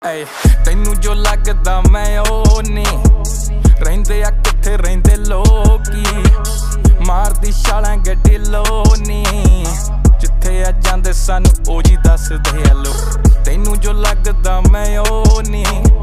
ऐ तैनू जो लगदा मैं ओ नहीं रहिंदे आ किथे रहिंदे लोकी मारदी छालां गड्डी लोनी जिथे आ जांदे सानू ओ जी दसदे आ लोक तैनू जो लगदा मैं ओ नहीं।